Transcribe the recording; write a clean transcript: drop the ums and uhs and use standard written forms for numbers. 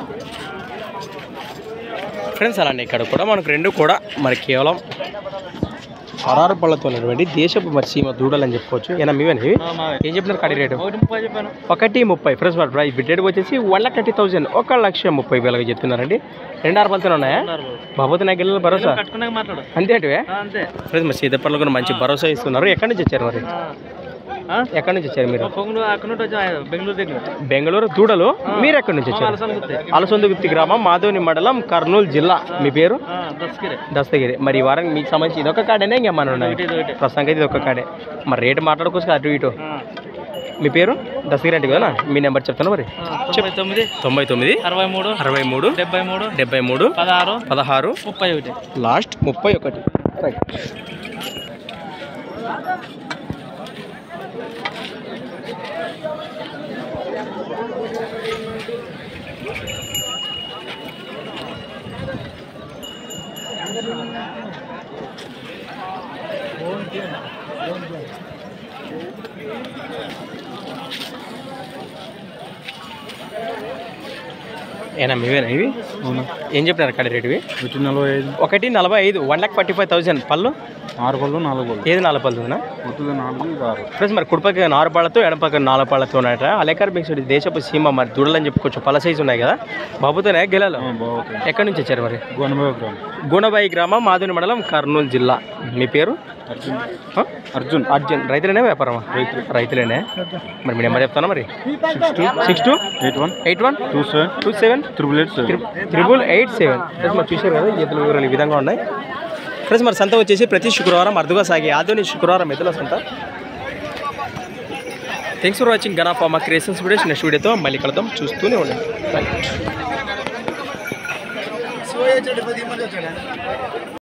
Friends అలానే ఇక్కడ కూడా మనకు రెండు కూడా మరి కేవలం 16 పళ్ళతో ఉన్నటువంటి దేశపు మరి సీమ దూడలు అని చెప్పుకోవచ్చు. ఏనా మీవేనా ఇవి? ఏం చెప్పినారు కడి రేటు? 130. ఫ్రెండ్స్ మరి ప్రైస్ రేట్ వచ్చేసి 1,30,000 1,30,000 చెప్తున్నారండి. 2 ఆరుపలతో ఉన్నాయా? బాబోతు నాకు వెళ్ళిన భరోసా అంతే అంటే ఫ్రెండ్స్ మరి సీతపల్లి కూడా మంచి భరోసా ఇస్తున్నారు. ఎక్కడి నుంచి వచ్చారు మరి? ఎక్కడి నుంచి వచ్చారు మీరు? బెంగళూరు దూడలు. మీరు ఎక్కడి నుంచి వచ్చారు? అలసొందుగుత్తి గ్రామం, మాధవని మండలం, కర్నూలు జిల్లా. మీ పేరు? దస్తగిరి. మరి ఈ వారం మీకు సంబంధించి ఇదొక కాడేనా ఇంకేమన్నా ఉన్నాయి? ప్రస్తుతానికి అయితే ఇదొక కాడే. మరి రేటు మాట్లాడుకోవచ్చు అటు ఇటు. మీ పేరు? దస్తగిరి అంటే కదా. మీ నెంబర్ చెప్తాను మరి. 99 63 63 73 16 31 లాస్ట్ 31. రైట్. ఏనా మీవేనా ఇవి? ఏం చెప్పినారు కడి రేటు? 1,45 1,45,000. పళ్ళు 6 పళ్ళు 4 పళ్ళు. ఏది 4 పళ్ళు ఉందా? ఫ్రెండ్స్ మరి కుడిపక్క 4 పళ్ళతో ఎడపక్క 4 పళ్ళతో ఉన్నాయట. అలేకర్ బిక్స్ దేశపు సీమ మరి దూడలని చెప్పుకోవచ్చు. పళ్ళ సైజు ఉన్నాయి కదా. బాబుతోనే గెలాలు. ఎక్కడి నుంచి వచ్చారు మరి? గుణబాయి గ్రామం, మాధుని మండలం, కర్నూలు జిల్లా. మీ పేరు? అర్జున్. రైతులేనే వ్యాపారమా? రైతులేనే. మరి మీ నెంబర్ చెప్తానా మరి? 62 81 27 888 మరి చూసారు కదా ఈతల వివరాలు ఈ విధంగా ఉన్నాయి. ఫ్రెండ్స్ మరి సంత వచ్చేసి ప్రతి శుక్రవారం అరుదుగా సాగి ఆధునిక శుక్రవారం ఎద్దుల సంత. Thanks for watching Gana pharma creations videos. Next వీడియోతో మళ్ళీ కలుద్దాం. చూస్తూనే ఉండండి.